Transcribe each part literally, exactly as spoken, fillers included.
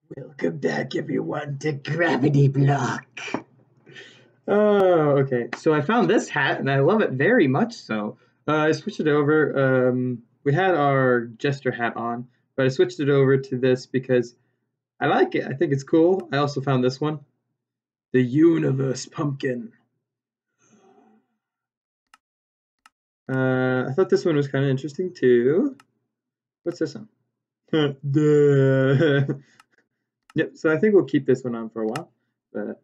Welcome back, everyone, to Gravity Block. Oh, okay. So I found this hat, and I love it very much so. Uh, I switched it over. Um, we had our Jester hat on, but I switched it over to this because I like it. I think it's cool. I also found this one, the Universe Pumpkin. Uh, I thought this one was kind of interesting too. What's this one? Duh. Yep. So I think we'll keep this one on for a while, but.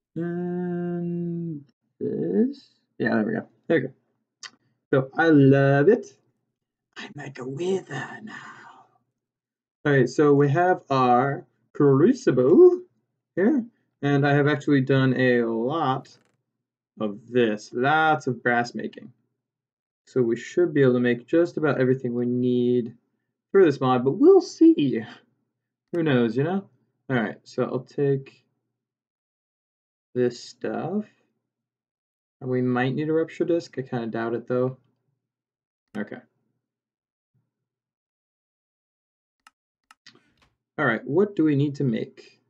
And this. Yeah, there we go. There we go. So I love it. I'm like a wither now. Alright, so we have our crucible here. And I have actually done a lot of this. Lots of brass making. So we should be able to make just about everything we need for this mod, but we'll see. Who knows, you know? Alright, so I'll take this stuff. And we might need a rupture disc. I kind of doubt it though. Okay. Alright, what do we need to make?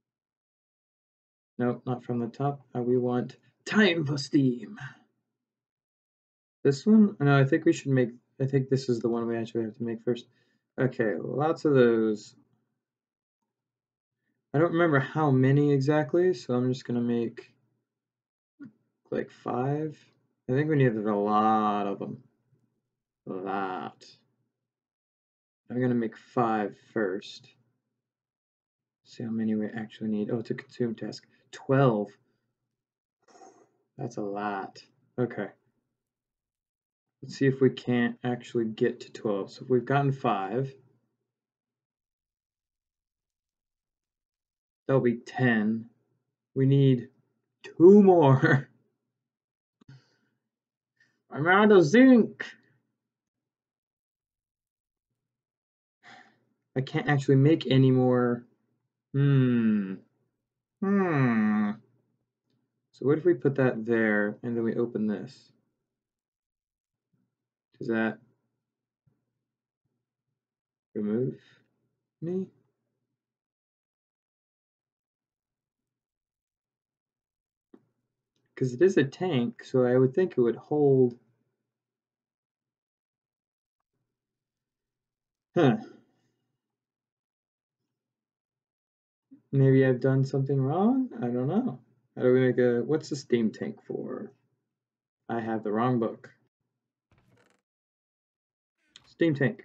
Nope, not from the top. Uh, we want time for steam. This one? No, I think we should make, I think this is the one we actually have to make first. Okay, lots of those. I don't remember how many exactly, so I'm just gonna make like five. I think we need a lot of them. A lot. I'm gonna make five first. See how many we actually need. Oh, it's a consume task. twelve. That's a lot. Okay. Let's see if we can't actually get to twelve. So if we've gotten five, that'll be ten. We need two more. I'm out of zinc. I can't actually make any more. Hmm. Hmm. So what if we put that there and then we open this? Does that remove me? Because it is a tank, so I would think it would hold. Huh. Maybe I've done something wrong? I don't know. How do we make a, what's the steam tank for? I have the wrong book. Steam tank.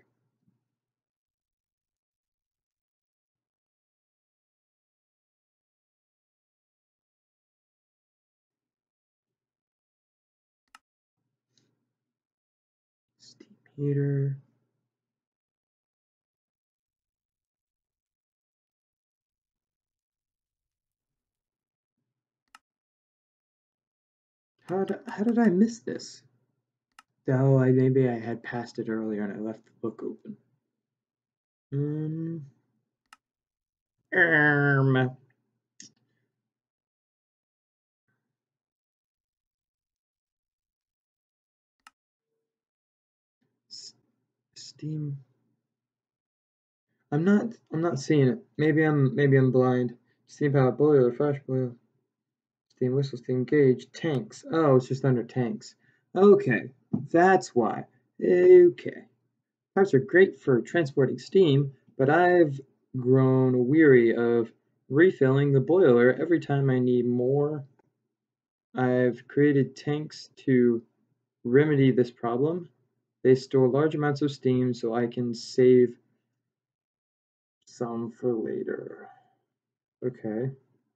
Steam heater. How did, how did I miss this? Oh, I, maybe I had passed it earlier and I left the book open. Um, um, Steam. I'm not. I'm not seeing it. Maybe I'm. Maybe I'm blind. Steam power boiler, flash boiler, steam whistle, steam gauge, tanks. Oh, it's just under tanks. Okay, that's why. Okay, pipes are great for transporting steam, but I've grown weary of refilling the boiler every time I need more. I've created tanks to remedy this problem. They store large amounts of steam so I can save some for later. Okay.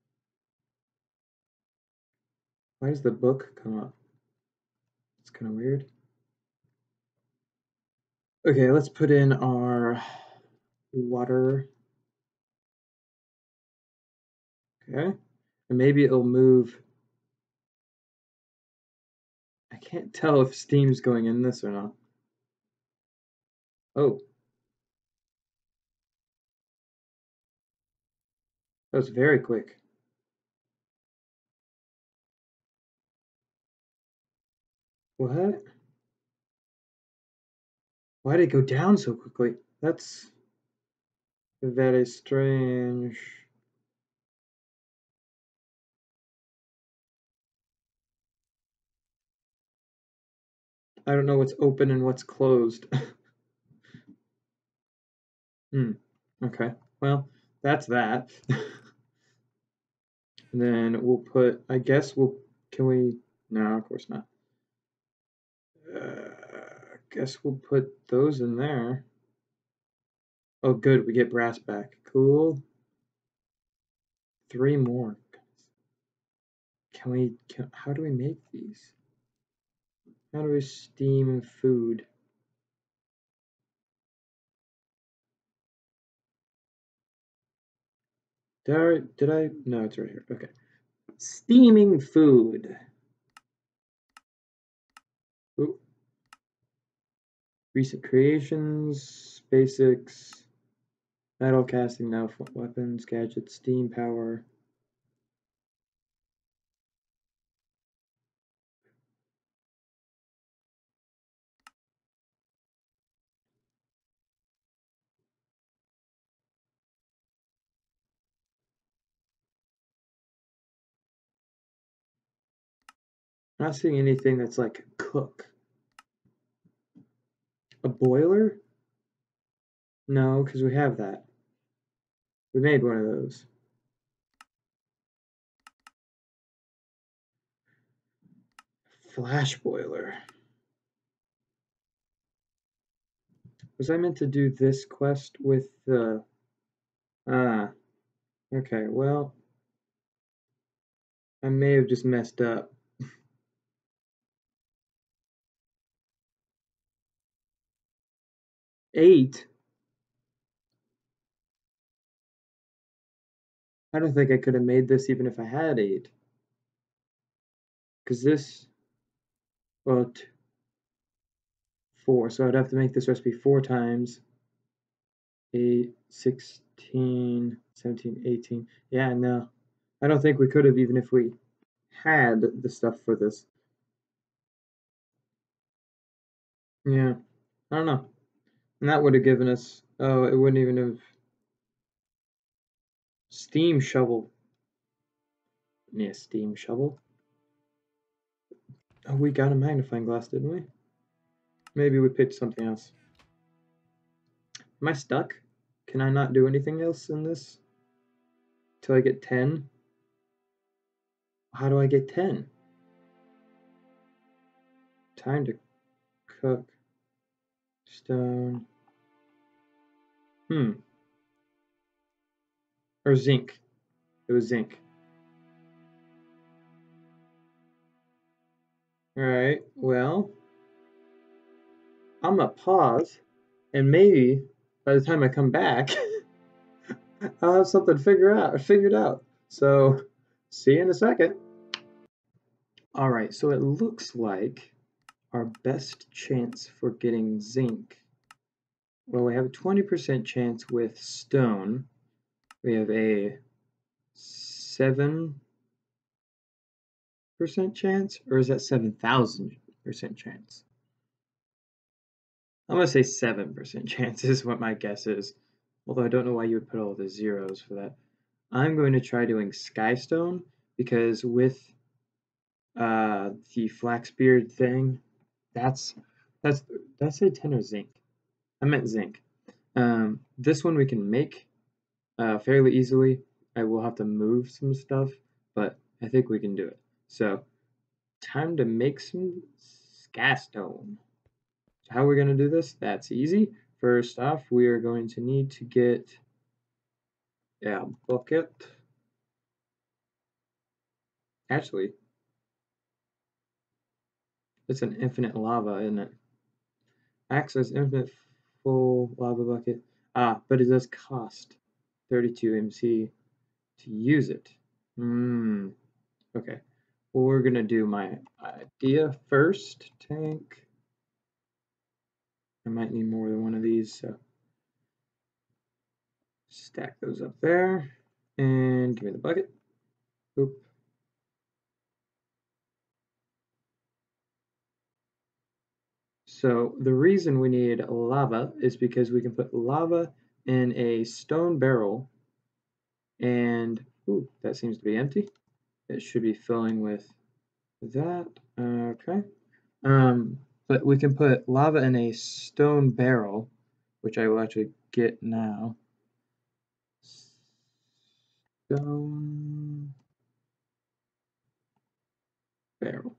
Why does the book come up? It's kind of weird. Okay, let's put in our water. Okay. And maybe it'll move. I can't tell if steam's going in this or not. Oh. That was very quick. What? Why did it go down so quickly? That's Very strange. I don't know what's open and what's closed. Hmm. Okay. Well, that's that. And then we'll put, I guess we'll, can we, no, of course not. Uh, guess we'll put those in there. Oh, good, we get brass back. Cool. Three more. Can we, can, how do we make these? How do we steam food? Did I, did I, no, it's right here. Okay. Steaming food. Ooh. Recent creations, basics, metal casting, now weapons, gadgets, steam power. I'm not seeing anything that's like cook. A boiler? No, because we have that. We made one of those. Flash boiler. Was I meant to do this quest with the... Ah, okay, well, I may have just messed up. Eight? I don't think I could have made this even if I had eight. Because this, well, four, so I'd have to make this recipe four times. eight, sixteen, seventeen, eighteen. Yeah, no. I don't think we could have even if we had the stuff for this. Yeah, I don't know. And that would have given us, oh, it wouldn't even have, steam shovel. Yeah, steam shovel. Oh, we got a magnifying glass, didn't we? Maybe we picked something else. Am I stuck? Can I not do anything else in this? Till I get ten? How do I get ten? Time to cook. Stone. Hmm. Or zinc. It was zinc. Alright, well, I'm gonna pause, and maybe by the time I come back, I'll have something figure out, figured out. So, see you in a second. Alright, so it looks like our best chance for getting zinc, well, we have a twenty percent chance with stone. We have a seven percent chance, or is that seven thousand percent chance? I'm going to say seven percent chance is what my guess is, although I don't know why you would put all the zeros for that. I'm going to try doing skystone, because with uh, the flaxbeard thing, that's, that's, that's a tin or zinc. I meant zinc. Um, this one we can make uh, fairly easily. I will have to move some stuff, but I think we can do it. So, time to make some skystone. So how are we going to do this? That's easy. First off, we are going to need to get a bucket. Actually, it's an infinite lava, isn't it? Access infinite full lava bucket. Ah, but it does cost thirty-two M C to use it. Hmm. Okay. Well, we're gonna do my idea first. Tank. I might need more than one of these, so stack those up there. And give me the bucket. Oop. So the reason we need lava is because we can put lava in a stone barrel, and ooh, that seems to be empty. It should be filling with that. Okay. Um, but we can put lava in a stone barrel, which I will actually get now. Stone barrel.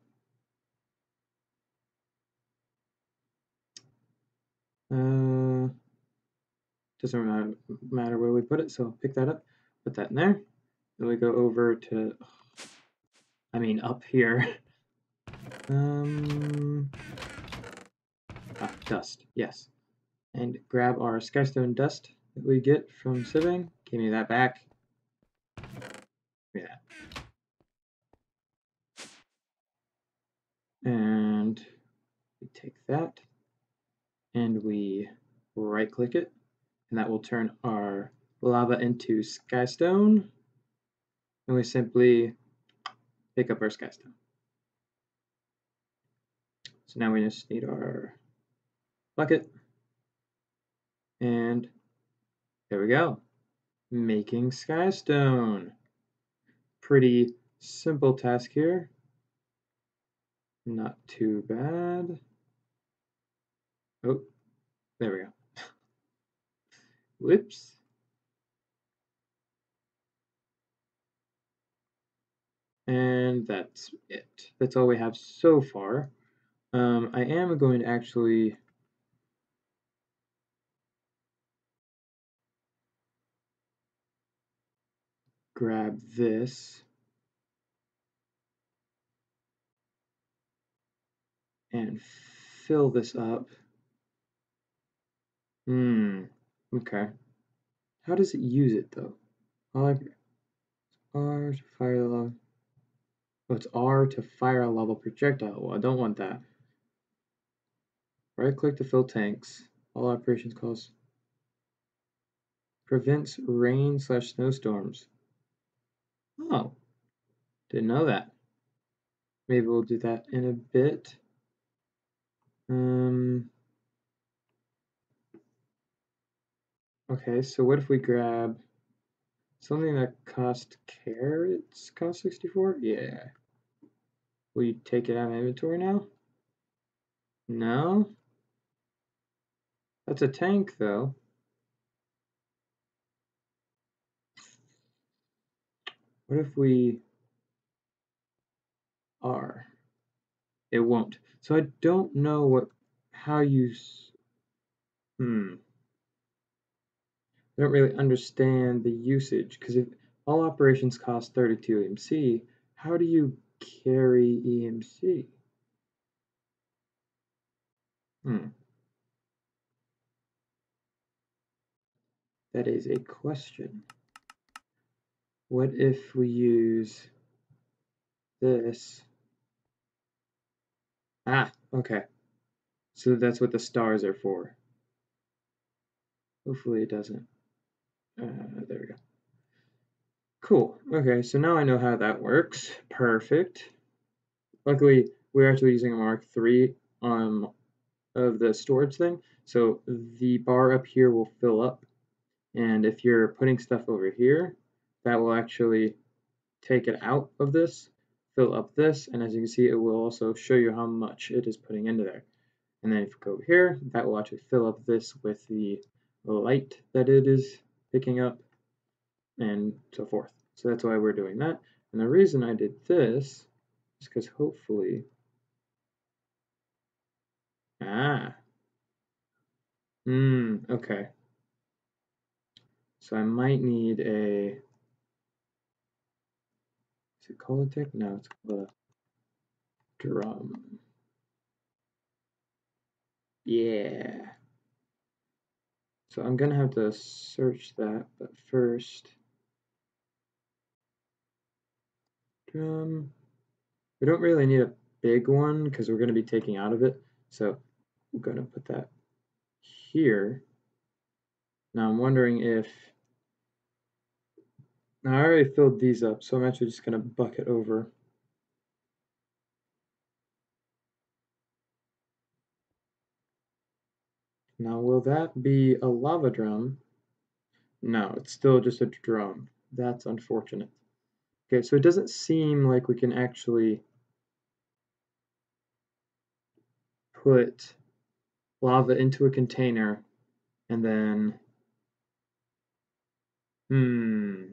Uh, doesn't matter, matter where we put it, so I'll pick that up, put that in there. Then we go over to, I mean, up here. Um, ah, dust, yes. And grab our skystone dust that we get from sieving. Give me that back. Give me that. And we take that and we right click it, and that will turn our lava into skystone. And we simply pick up our skystone. So now we just need our bucket, and there we go. Making skystone. Pretty simple task here. Not too bad. Oh, there we go. Whoops. And that's it. That's all we have so far. Um, I am going to actually grab this and fill this up. Hmm, okay. How does it use it though? R to fire lava. Oh, it's R to fire a lava projectile. Well, I don't want that. Right click to fill tanks. All operations calls. Prevents rain slash snowstorms. Oh, didn't know that. Maybe we'll do that in a bit. Um, okay, so what if we grab something that cost carrots? Cost sixty-four? Yeah. Will you take it out of inventory now? No? That's a tank though. What if we are? It won't. So I don't know what how you hmm. I don't really understand the usage, because if all operations cost thirty-two E M C, how do you carry E M C? Hmm. That is a question. What if we use this? Ah, okay. So that's what the stars are for. Hopefully it doesn't. Uh, there we go. Cool. Okay, so now I know how that works. Perfect. Luckily, we're actually using a Mark three um, of the storage thing, so the bar up here will fill up, and if you're putting stuff over here, that will actually take it out of this, fill up this, and as you can see, it will also show you how much it is putting into there. And then if you go over here, that will actually fill up this with the light that it is picking up, and so forth. So that's why we're doing that. And the reason I did this is because hopefully, ah, hmm, okay. So I might need a, is it called a tick? No, it's called a drum. Yeah. So I'm gonna have to search that, but first, drum. We don't really need a big one because we're gonna be taking out of it. So I'm gonna put that here. Now I'm wondering if, now I already filled these up, so I'm actually just gonna bucket over. Now will that be a lava drum? No, it's still just a drum. That's unfortunate. Okay, so it doesn't seem like we can actually put lava into a container and then, hmm.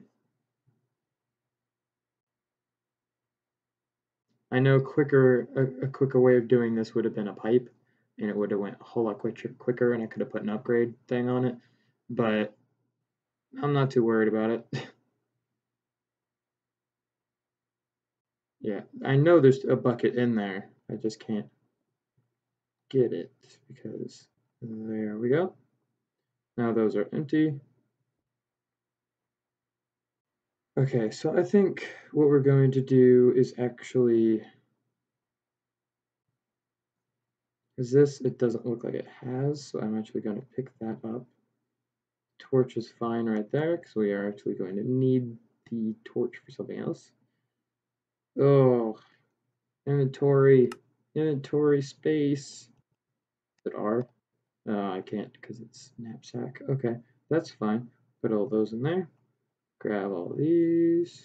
I know quicker a, a quicker way of doing this would have been a pipe, and it would have went a whole lot quicker, quicker, and I could have put an upgrade thing on it, but I'm not too worried about it. Yeah, I know there's a bucket in there. I just can't get it because there we go. Now those are empty. Okay, so I think what we're going to do is actually, is this, it doesn't look like it has, so I'm actually going to pick that up. Torch is fine right there because we are actually going to need the torch for something else. Oh, inventory, inventory space. Is it R? Uh, I can't because it's knapsack. Okay, that's fine. Put all those in there. Grab all these.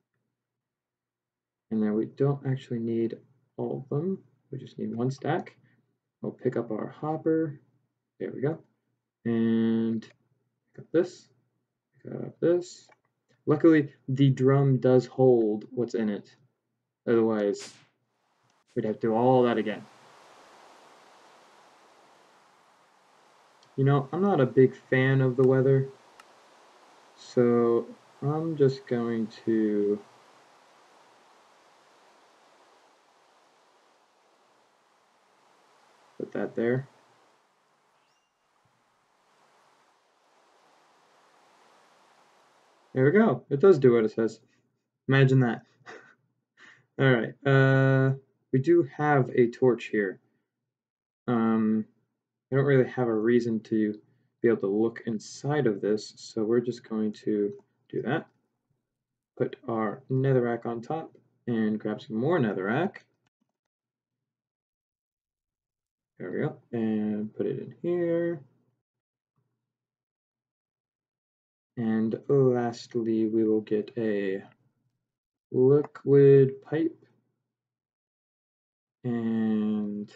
And then we don't actually need all of them. We just need one stack. We'll pick up our hopper. There we go. And pick up this. Pick up this. Luckily, the drum does hold what's in it. Otherwise, we'd have to do all that again. You know, I'm not a big fan of the weather, so I'm just going to put that there. There we go. It does do what it says. Imagine that. All right. Uh, we do have a torch here. Um, I don't really have a reason to be able to look inside of this, so we're just going to do that. Put our netherrack on top and grab some more netherrack. There we go. And put it in here. And lastly, we will get a liquid pipe. And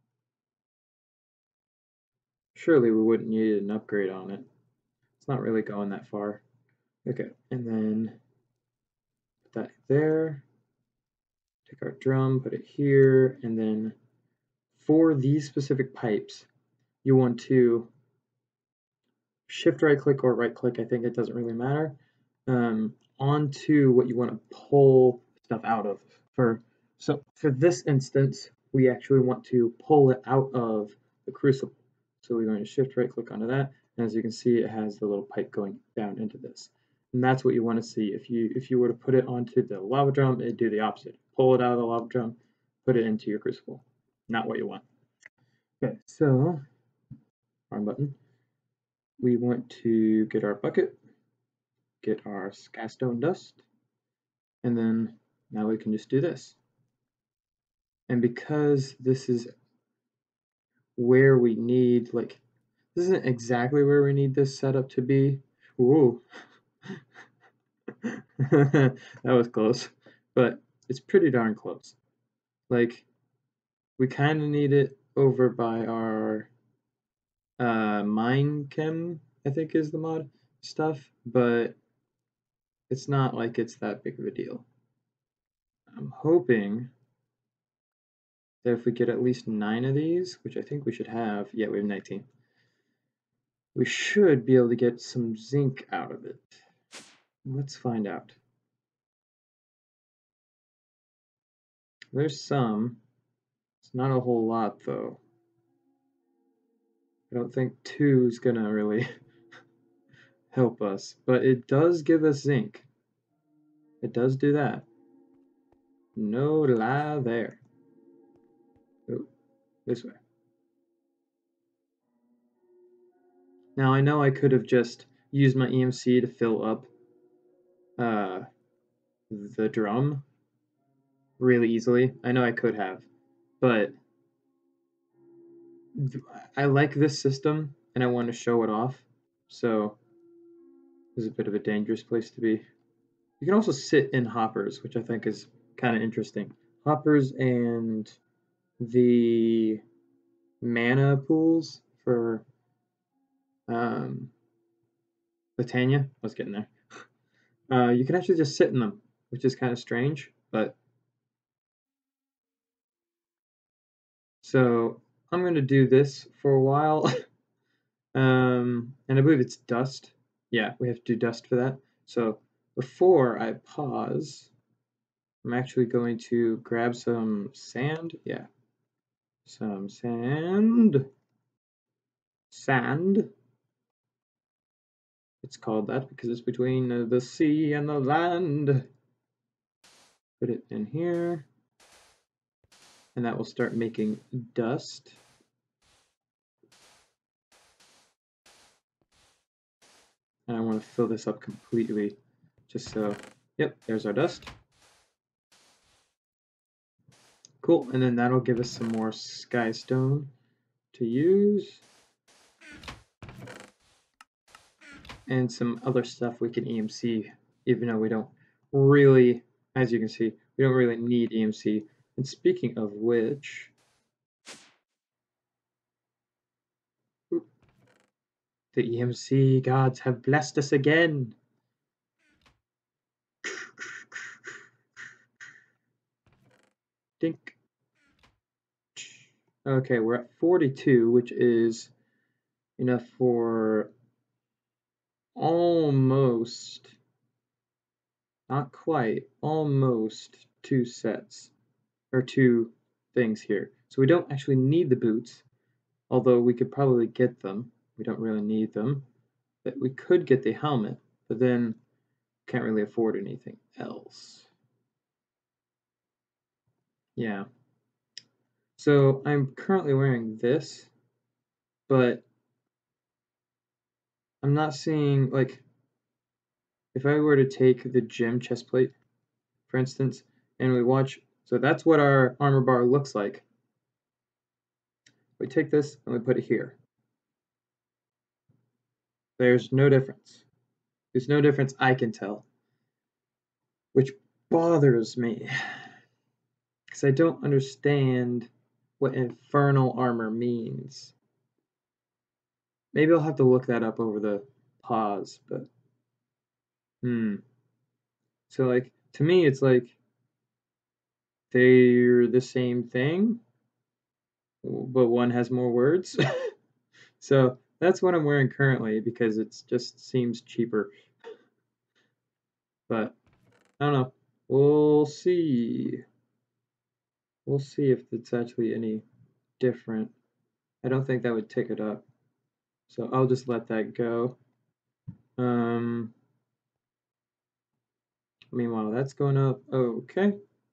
surely we wouldn't need an upgrade on it. It's not really going that far. Okay, and then put that there. Take our drum, put it here, and then for these specific pipes, you want to shift right click or right click, I think it doesn't really matter, um, onto what you want to pull stuff out of. For so for this instance, we actually want to pull it out of the crucible. So we're going to shift right click onto that, and as you can see, it has the little pipe going down into this. And that's what you want to see. If you if you were to put it onto the lava drum, it'd do the opposite. Pull it out of the lava drum, put it into your crucible. Not what you want. Okay, so wrong button. We want to get our bucket, get our scastone dust, and then now we can just do this. And because this is where we need, like, this isn't exactly where we need this setup to be. Ooh. That was close, but it's pretty darn close. Like, we kind of need it over by our uh, Minechem, I think is the mod stuff, but it's not like it's that big of a deal. I'm hoping that if we get at least nine of these, which I think we should have, yeah, we have nineteen, we should be able to get some zinc out of it. Let's find out. There's some. It's not a whole lot, though. I don't think two is gonna really help us, but it does give us zinc. It does do that. No lie there. Ooh, this way. Now I know I could have just used my E M C to fill up uh, the drum really easily. I know I could have, but I like this system and I want to show it off. So This is a bit of a dangerous place to be. You can also sit in hoppers, which I think is kind of interesting. Hoppers and the mana pools for um, Botania. I was getting there. Uh, you can actually just sit in them, which is kind of strange, but so I'm going to do this for a while. um, and I believe it's dust. Yeah, we have to do dust for that. So before I pause, I'm actually going to grab some sand. Yeah, some sand. Sand. It's called that because it's between the sea and the land. Put it in here. And that will start making dust. And I want to fill this up completely, just so, yep, there's our dust. Cool, and then that'll give us some more sky stone to use. And some other stuff we can E M C, even though we don't really, as you can see, we don't really need E M C. And speaking of which, the E M C gods have blessed us again. Dink. Okay, we're at forty-two, which is enough for almost, not quite, almost two sets, or two things here. So we don't actually need the boots, although we could probably get them. We don't really need them. But we could get the helmet, but then can't really afford anything else. Yeah. So I'm currently wearing this, but I'm not seeing, like, if I were to take the gem chest plate, for instance, and we watch, so that's what our armor bar looks like. We take this and we put it here. There's no difference. There's no difference I can tell, which bothers me, because I don't understand what infernal armor means. Maybe I'll have to look that up over the pause, but hmm. So, like, to me, it's like they're the same thing, but one has more words. So that's what I'm wearing currently because it just seems cheaper. But I don't know. We'll see. We'll see if it's actually any different. I don't think that would tick it up. So I'll just let that go. Um, meanwhile, that's going up. Okay.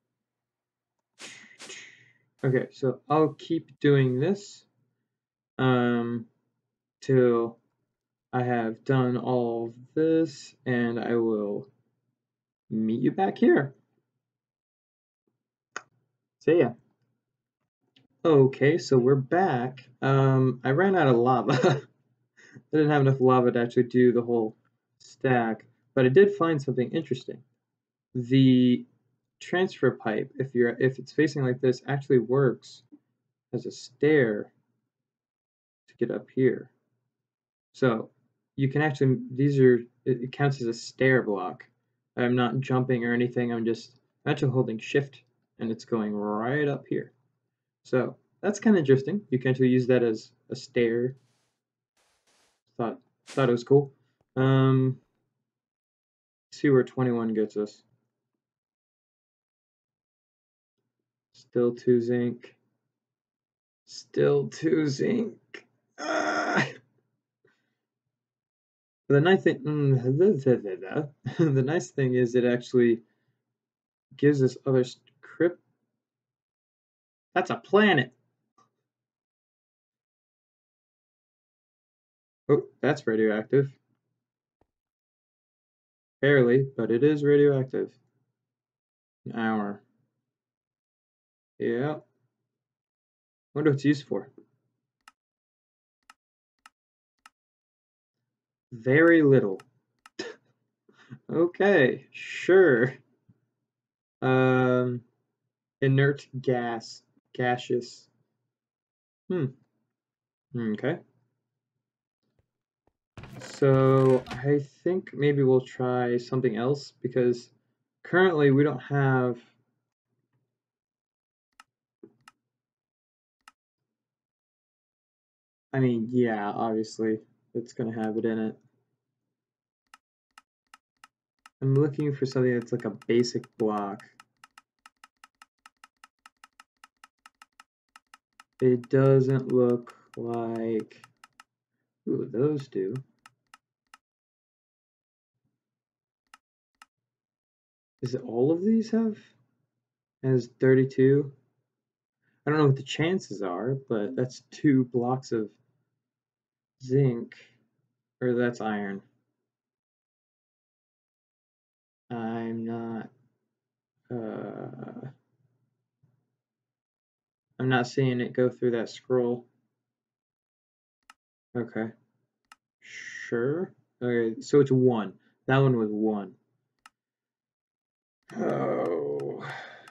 Okay, so I'll keep doing this um, till I have done all of this, and I will meet you back here. See ya. Okay, so we're back. Um, I ran out of lava. I didn't have enough lava to actually do the whole stack, but I did find something interesting. The transfer pipe, if you're if it's facing like this, actually works as a stair to get up here. So you can actually, these are, it counts as a stair block. I'm not jumping or anything, I'm just I'm actually holding shift and it's going right up here. So that's kind of interesting. You can actually use that as a stair. Thought thought it was cool. Um, see where twenty-one gets us. Still two zinc. Still two zinc. Ah! The nice thing, the nice thing is it actually gives us other script. That's a planet. Oh, that's radioactive. Barely, but it is radioactive. An hour. Yeah. Wonder what it's used for. Very little. Okay, sure. Um, inert gas, gaseous. Hmm. Okay. So I think maybe we'll try something else because currently we don't have. I mean, yeah, obviously it's gonna have it in it. I'm looking for something that's like a basic block. It doesn't look like. Ooh, those do. Is it all of these have? Has thirty-two? I don't know what the chances are, but that's two blocks of zinc, or that's iron. I'm not. Uh, I'm not seeing it go through that scroll. Okay. Sure. Okay, so it's one. That one was one. Oh.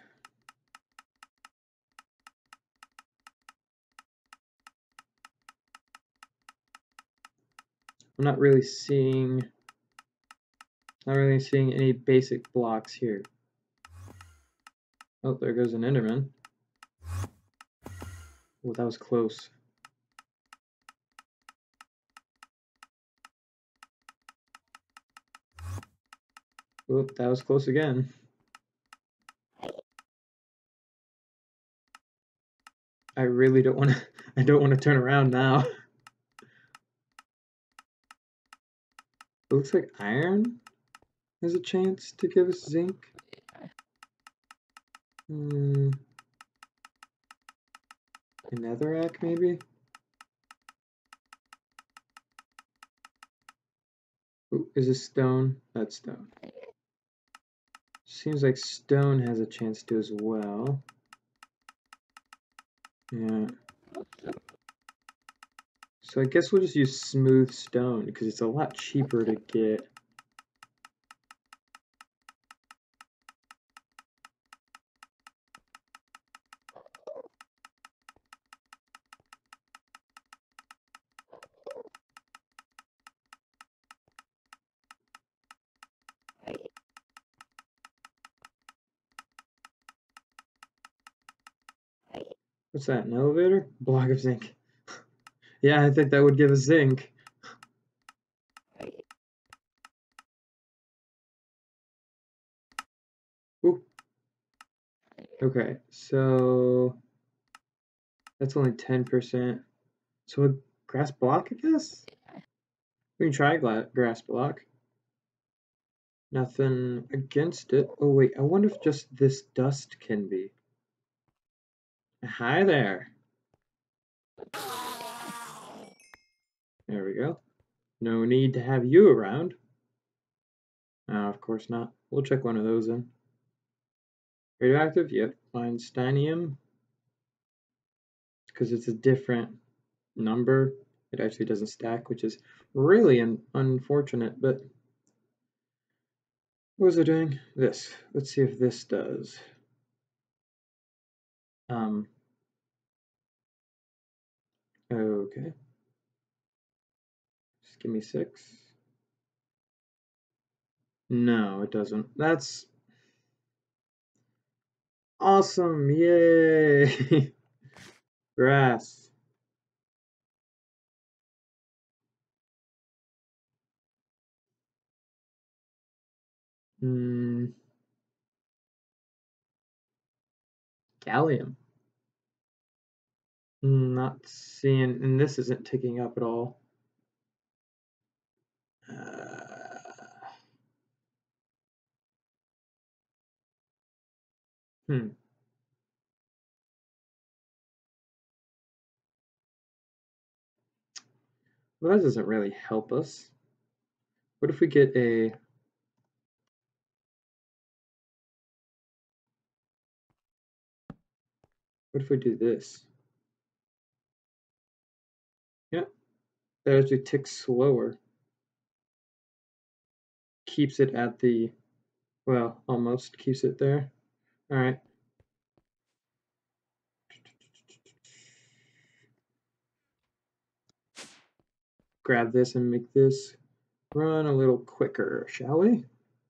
I'm not really seeing. Not really seeing any basic blocks here. Oh, there goes an Enderman. Oh, that was close. Oh, that was close again. I really don't want to. I don't want to turn around now. It looks like iron has a chance to give us zinc. Hmm. A netherrack, maybe? Ooh, is this stone? That's stone. Seems like stone has a chance to as well. Yeah. So I guess we'll just use smooth stone because it's a lot cheaper to get. What's that, an elevator? Block of zinc. Yeah, I think that would give us zinc. Ooh. Okay, so that's only ten percent. So a grass block, I guess? We can try grass block. Nothing against it. Oh wait, I wonder if just this dust can be. Hi there. There we go. No need to have you around. Oh, of course not. We'll check one of those in. Radioactive? Yep. Einsteinium. Because it's a different number. It actually doesn't stack, which is really un unfortunate, but what was it doing? This. Let's see if this does. Um. Okay. Just give me six. No, it doesn't. That's awesome. Yay. Grass. Hmm. Gallium. Not seeing, and this isn't ticking up at all. Uh, hmm. Well, that doesn't really help us. What if we get a... What if we do this? Yeah, that actually ticks slower. keeps it at the, well, almost keeps it there. All right. Grab this and make this run a little quicker, shall we?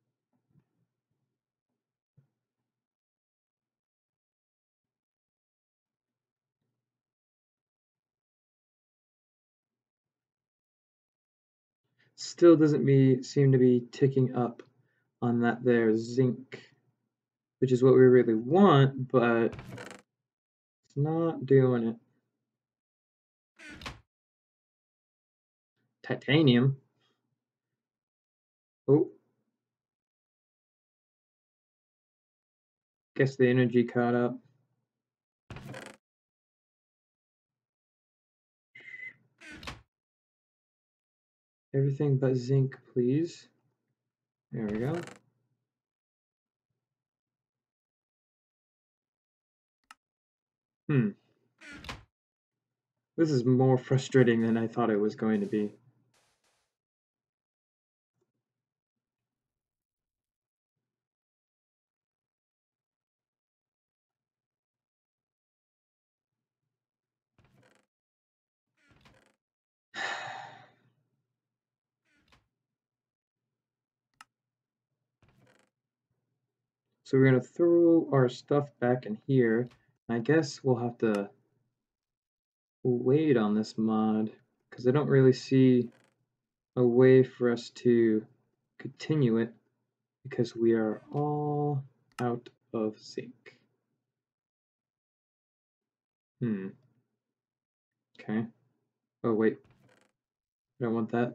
Still doesn't be, seem to be ticking up on that there zinc, which is what we really want, but it's not doing it. Titanium. Oh. Guess the energy caught up. Everything but zinc, please. There we go. Hmm. This is more frustrating than I thought it was going to be. So we're going to throw our stuff back in here. I guess we'll have to wait on this mod because I don't really see a way for us to continue it because we are all out of zinc. Hmm. Okay. Oh, wait. I don't want that.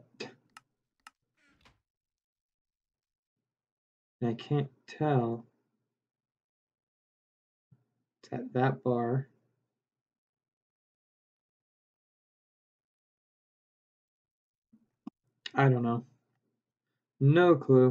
I can't tell. It's at that bar. I don't know. No clue.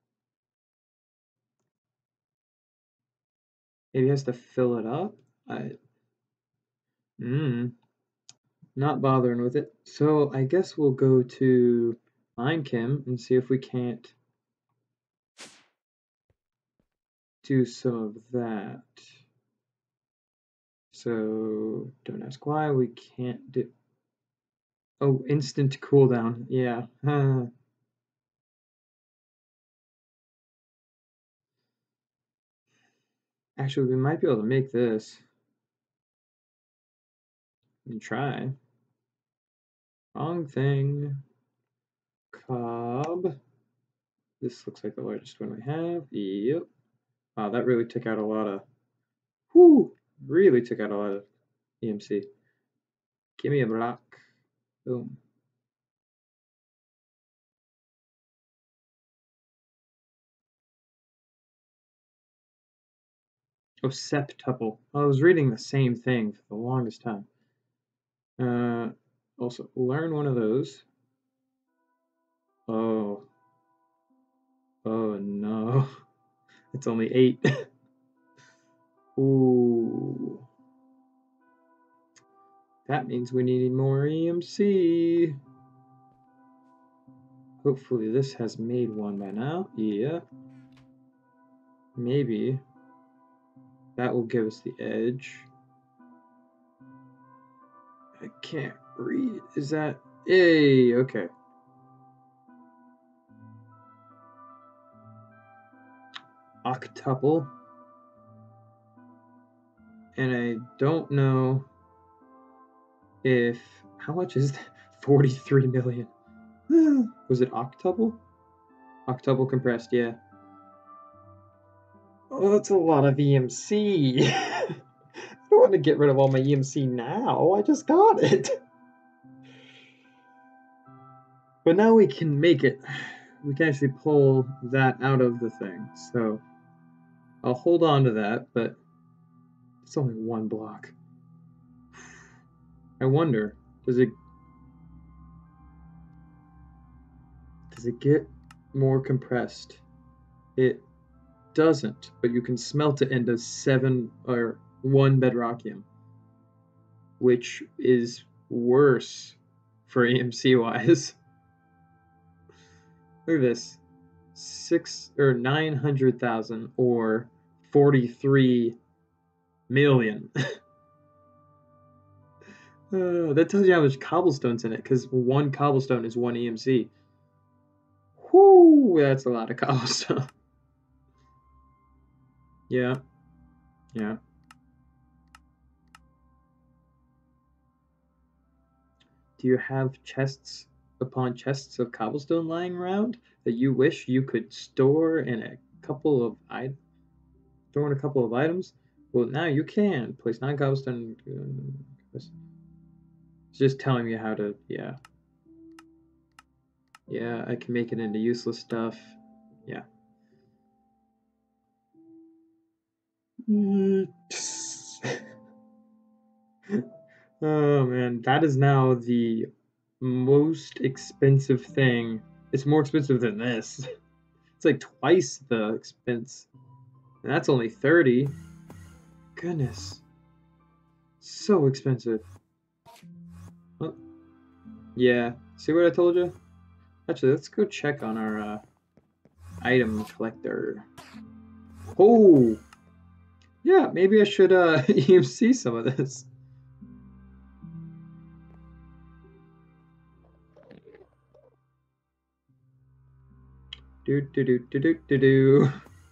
Maybe he has to fill it up? I... Hmm. Not bothering with it. So I guess we'll go to Minechem and see if we can't do some of that. So don't ask why we can't do. Oh, instant cooldown. Yeah. Actually, we might be able to make this. And try. Wrong thing. Cob. This looks like the largest one we have. Yep. Wow, that really took out a lot of. Whoo! Really took out a lot of E M C. Give me a block. Boom. Oh, septuple. I was reading the same thing for the longest time. Uh, also, learn one of those. Oh. Oh no. It's only eight. Ooh. That means we need more E M C. Hopefully this has made one by now. Yeah. Maybe. That will give us the edge. I can't read. Is that... Hey, okay. Octuple. And I don't know if... How much is that? forty-three million. Was it octuple? Octuple compressed, yeah. Oh, that's a lot of E M C. I don't want to get rid of all my E M C now. I just got it. But now we can make it. We can actually pull that out of the thing. So I'll hold on to that, but it's only one block. I wonder, does it does it get more compressed? It doesn't, but you can smelt it into seven or one bedrockium, which is worse for E M C wise. Look at this. six or nine hundred thousand or forty-three million. uh, that tells you how much cobblestone's in it, because one cobblestone is one E M C. Whoo, that's a lot of cobblestone. Yeah, yeah. Do you have chests upon chests of cobblestone lying around that you wish you could store in a couple of I store in a couple of items? Well, now you can place nine cobblestone. It's just telling me how to. Yeah, yeah. I can make it into useless stuff. Yeah. Oh man, that is now the most expensive thing. It's more expensive than this. It's like twice the expense. And that's only thirty. Goodness. So expensive. Oh, yeah. See what I told you? Actually, let's go check on our uh, item collector. Oh! Yeah, maybe I should uh, E M C some of this. Do do do do do do do.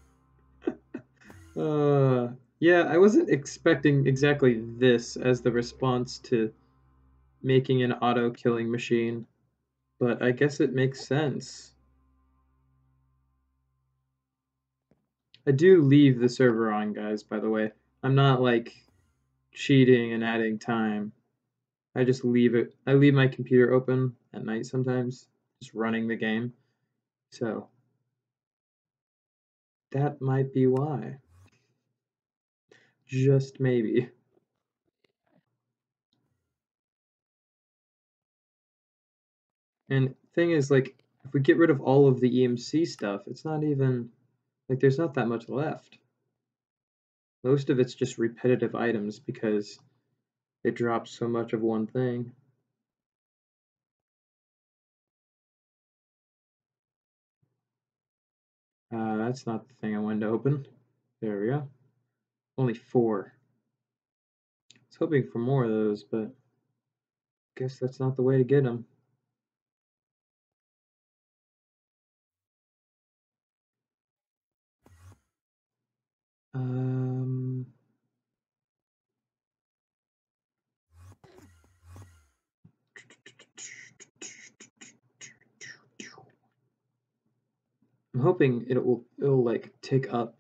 Uh, yeah, I wasn't expecting exactly this as the response to making an auto-killing machine, but I guess it makes sense. I do leave the server on, guys, by the way. I'm not, like, cheating and adding time. I just leave it. I leave my computer open at night sometimes, just running the game. So, that might be why. Just maybe. And thing is, like, if we get rid of all of the E M C stuff, it's not even, like, there's not that much left. Most of it's just repetitive items because it drops so much of one thing. Uh, that's not the thing I wanted to open. There we go. Only four. I was hoping for more of those, but I guess that's not the way to get them. Um, I'm hoping it will it'll like tick up.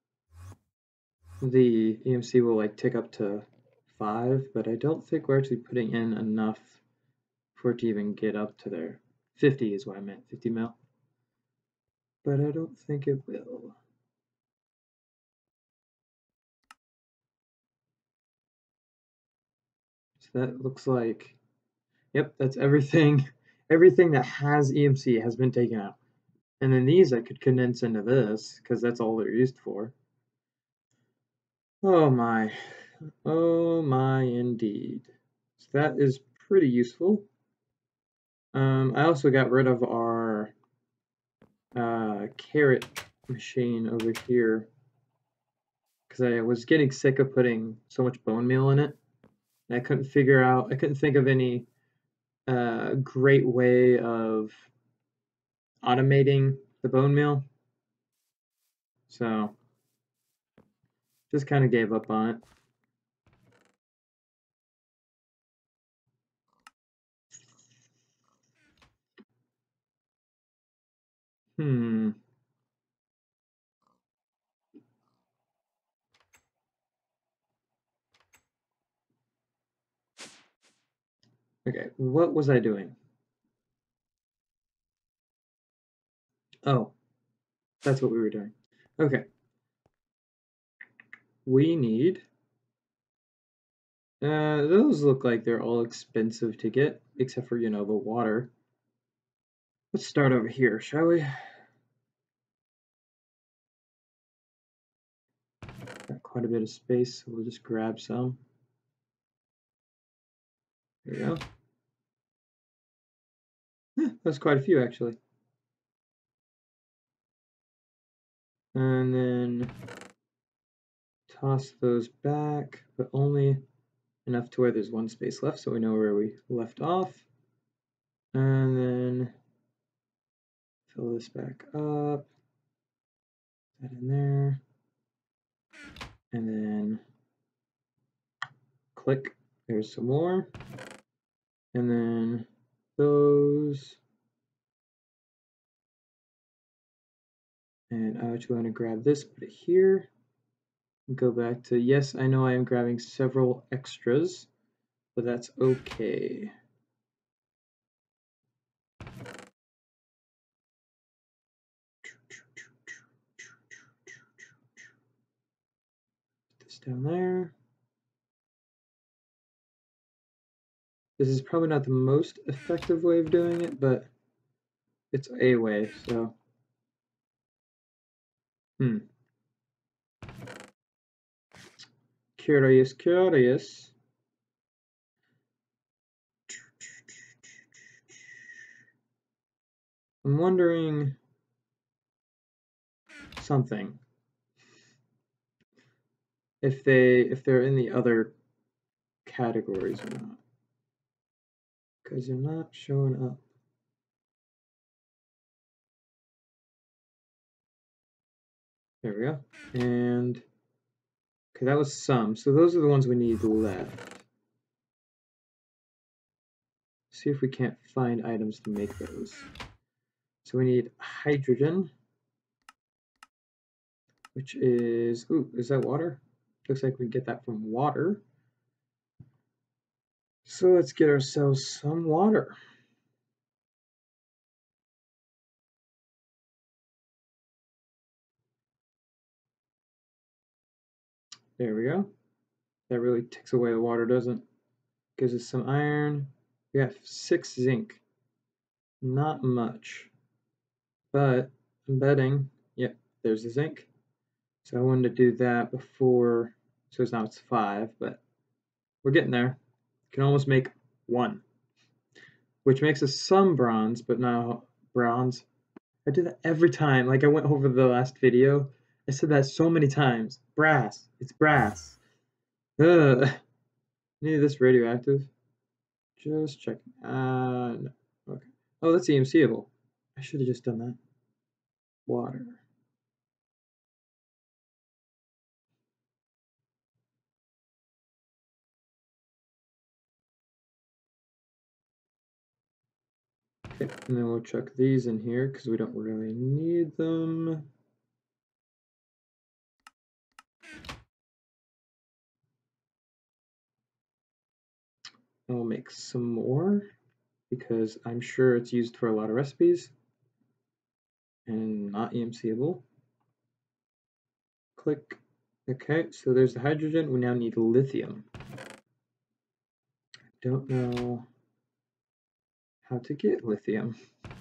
The E M C will like tick up to five, but I don't think we're actually putting in enough for it to even get up to there. fifty is what I meant, fifty mil. But I don't think it will. So that looks like, yep, that's everything. Everything that has E M C has been taken out. And then these I could condense into this, because that's all they're used for. Oh my. Oh my indeed. So that is pretty useful. Um, I also got rid of our uh, carrot machine over here because I was getting sick of putting so much bone meal in it. And I couldn't figure out, I couldn't think of any uh, great way of automating the bone meal. So just kind of gave up on it. Hmm. Okay, what was I doing? Oh, that's what we were doing. Okay. We need, uh, those look like they're all expensive to get, except for, you know, the water. Let's start over here, shall we? Got quite a bit of space, so we'll just grab some. There we go. Yeah, that's quite a few, actually. And then toss those back, but only enough to where there's one space left so we know where we left off. And then fill this back up, that in there, and then click, there's some more, and then those, and I actually want to grab this, put it here, go back to, yes, I know I am grabbing several extras, but that's okay. Put this down there. This is probably not the most effective way of doing it, but it's a way, so. Hmm. Curious, curious. I'm wondering something. If they if they're in the other categories or not. Because they're not showing up. There we go. And okay, that was some. So those are the ones we need left. See if we can't find items to make those. So we need hydrogen, which is, ooh, is that water? Looks like we get that from water. So let's get ourselves some water. There we go. That really takes away the water, doesn't it? Gives us some iron. We have six zinc. Not much. But I'm betting, yep, there's the zinc. So I wanted to do that before, so it's now it's five, but we're getting there. Can almost make one, which makes us some bronze, but not bronze. I do that every time. Like I went over the last video. I said that so many times. Brass. It's brass. Ugh. Any of this radioactive? Just checking. Uh, no. Okay. Oh, that's EMCable. I should have just done that. Water. Okay, and then we'll chuck these in here because we don't really need them. And we'll make some more because I'm sure it's used for a lot of recipes and not EMCable. Click. Okay, so there's the hydrogen. We now need lithium. I don't know how to get lithium.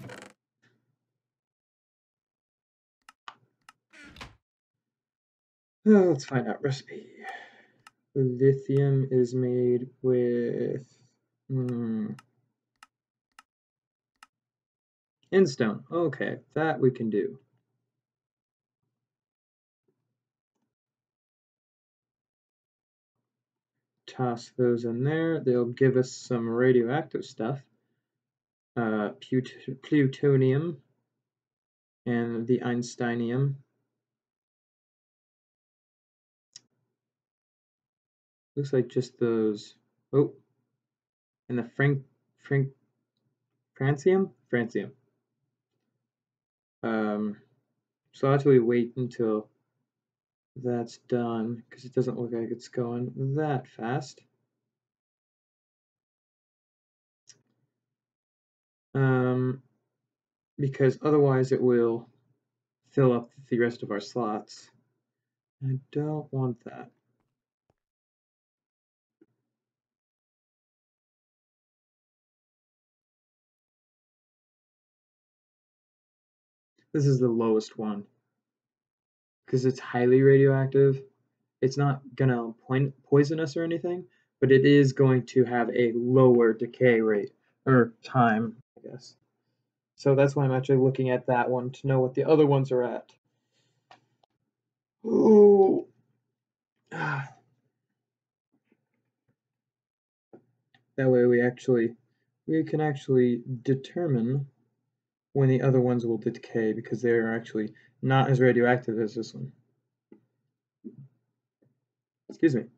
Oh, let's find out recipe. Lithium is made with hmm, Endstone. Okay, that we can do. Toss those in there. They'll give us some radioactive stuff. Uh, plutonium and the Einsteinium. Looks like just those. Oh, and the Frank Frank Francium? Francium. Um, so I'll actually wait until that's done because it doesn't look like it's going that fast. Um, because otherwise it will fill up the rest of our slots. I don't want that. This is the lowest one because it's highly radioactive. It's not gonna poison us or anything, but it is going to have a lower decay rate or time, I guess. So that's why I'm actually looking at that one to know what the other ones are at. That way we actually, we can actually determine when the other ones will decay because they are actually not as radioactive as this one. Excuse me.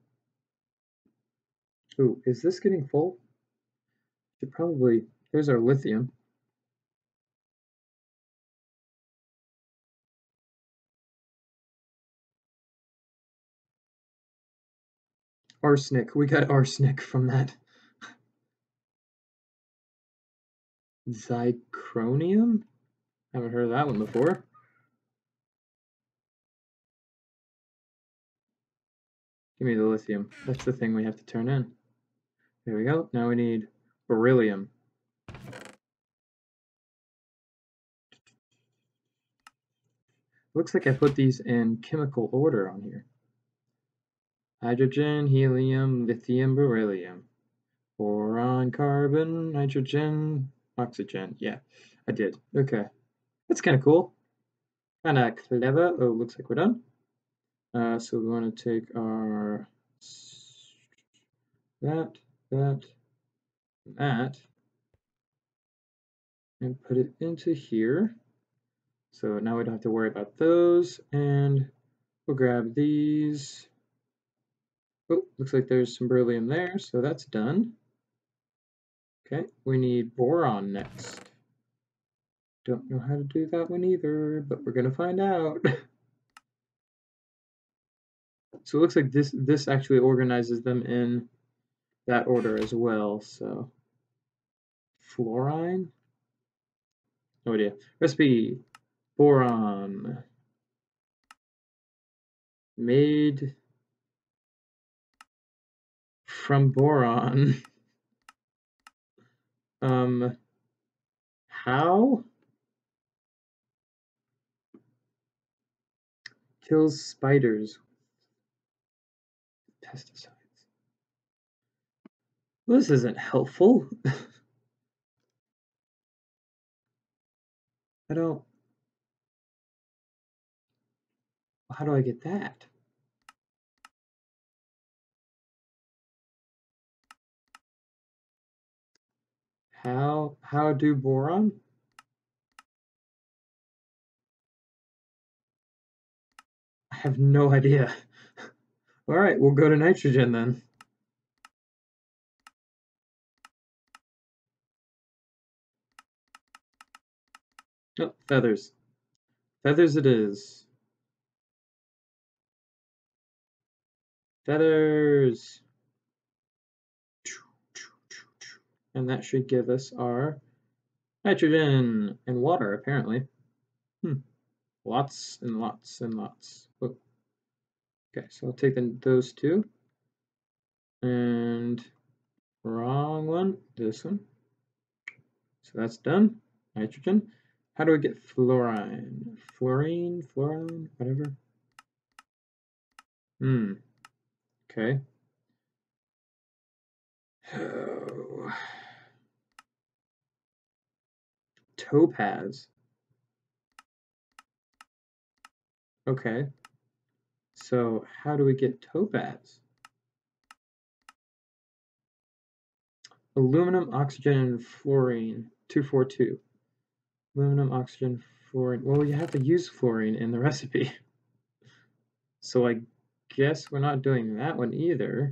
Ooh, is this getting full? Should probably, here's our lithium. Arsenic, we got arsenic from that. Zirconium? Haven't heard of that one before. Give me the lithium. That's the thing we have to turn in. There we go. Now we need beryllium. Looks like I put these in chemical order on here. Hydrogen, helium, lithium, beryllium. Boron, carbon, nitrogen, oxygen. Yeah, I did. Okay. That's kind of cool. Kind of clever. Oh, looks like we're done. Uh, so we want to take our that, that, that, and put it into here. So now we don't have to worry about those, and we'll grab these. Oh, looks like there's some beryllium there, so that's done. Okay, we need boron next. Don't know how to do that one either, but we're gonna find out. So it looks like this this actually organizes them in that order as well. So fluorine. No idea. Recipe: boron made from boron. um, how? Kills spiders. Pesticides. Well, this isn't helpful. I don't. How do I get that? How how do boron? I have no idea. All right, we'll go to nitrogen then. Oh, feathers. Feathers it is. Feathers. And that should give us our nitrogen and water, apparently. Hmm. Lots and lots and lots. Whoa. Okay, so I'll take the, those two. And wrong one, this one. So that's done. Nitrogen. How do we get fluorine? Fluorine, fluorine, whatever. Hmm. Okay. Oh. Topaz. Okay. So how do we get topaz? Aluminum, oxygen, and fluorine. two four two. Aluminum, oxygen, fluorine. Well, you have to use fluorine in the recipe. So I guess we're not doing that one either.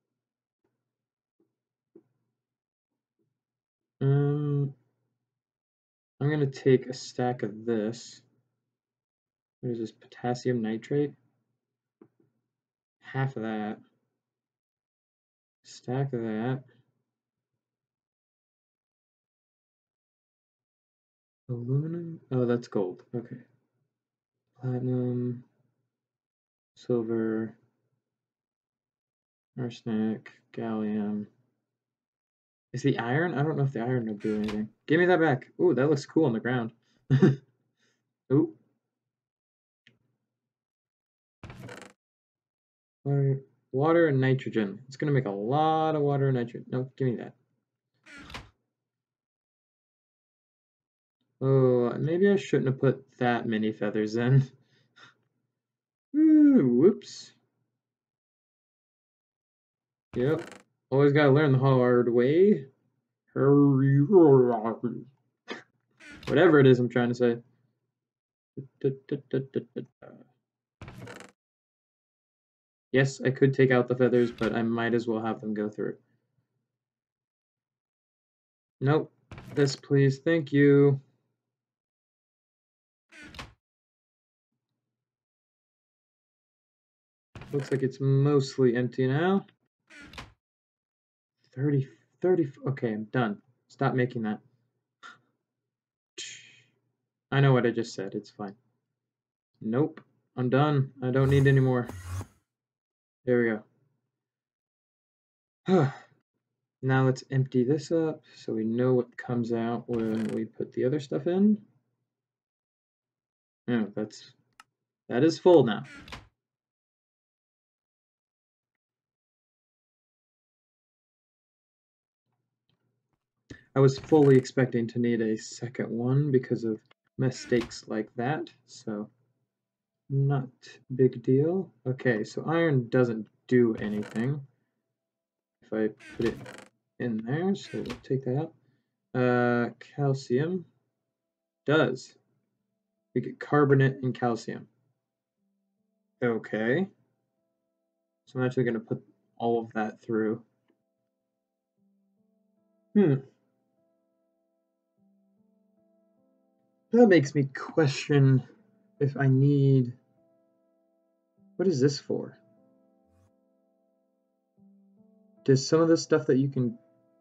Um, I'm going to take a stack of this. What is this? Potassium nitrate? Half of that. Stack of that. Aluminum? Oh, that's gold. Okay. Platinum, silver, arsenic, gallium. Is the iron? I don't know if the iron will do anything. Give me that back. Ooh, that looks cool on the ground. Ooh. Water, water and nitrogen. It's going to make a lot of water and nitrogen. No, give me that. Oh, maybe I shouldn't have put that many feathers in. Ooh, whoops. Yep. Always gotta learn the hard way. Whatever it is I'm trying to say. Yes, I could take out the feathers, but I might as well have them go through. Nope. This, please. Thank you. Looks like it's mostly empty now. thirty, thirty. Okay, I'm done. Stop making that. I know what I just said. It's fine. Nope. I'm done. I don't need any more. There we go. Now let's empty this up so we know what comes out when we put the other stuff in. Oh, that's that is full now. I was fully expecting to need a second one because of mistakes like that, so not big deal. Okay, so iron doesn't do anything if I put it in there, so we'll take that out. Uh, calcium does. We get carbonate and calcium. Okay. So I'm actually going to put all of that through. Hmm. That makes me question if I need... What is this for? Does some of the stuff that you can...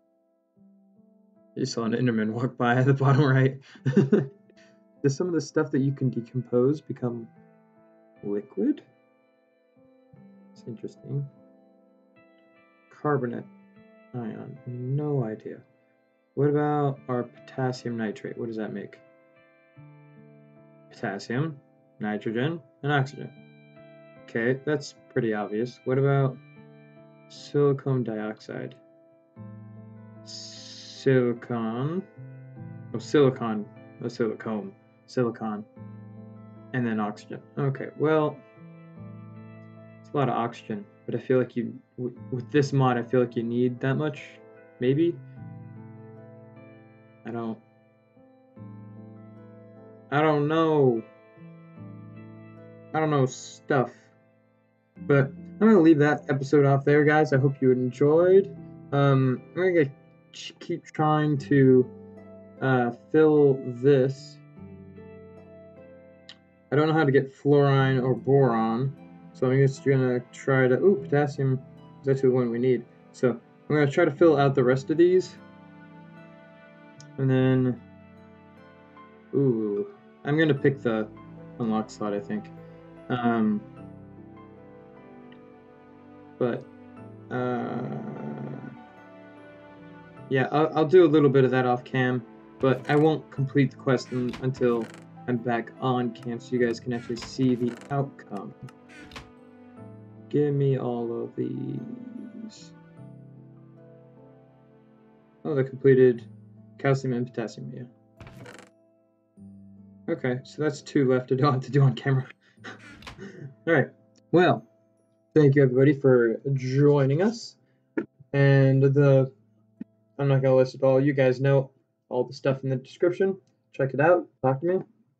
You saw an Enderman walk by at the bottom right. Does some of the stuff that you can decompose become liquid? It's interesting. Carbonate ion. No idea. What about our potassium nitrate? What does that make? Potassium, nitrogen, and oxygen. Okay, that's pretty obvious. What about silicon dioxide? Silicon. Oh, silicon. Oh, silicone. Silicon. And then oxygen. Okay, well, it's a lot of oxygen, but I feel like you, with this mod, I feel like you need that much. Maybe? I don't. I don't know. I don't know stuff. But I'm going to leave that episode off there, guys. I hope you enjoyed. Um, I'm going to keep trying to uh, fill this. I don't know how to get fluorine or boron, so I'm just going to try to... Ooh, potassium is actually the one we need. So I'm going to try to fill out the rest of these. And then... Ooh, I'm going to pick the unlock slot, I think. Um, but... Uh, yeah, I'll, I'll do a little bit of that off cam, but I won't complete the quest until I'm back on cam so you guys can actually see the outcome. Give me all of these. Oh, the completed calcium and potassium, yeah. Okay, so that's two left to do, to do on camera. Alright, well, thank you everybody for joining us. And the, I'm not going to list it all, you guys know all the stuff in the description. Check it out, talk to me.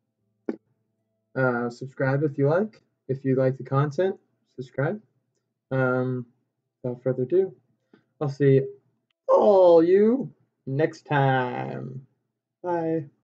Uh, subscribe if you like. If you like the content, subscribe. Um, without further ado, I'll see all you next time. Bye.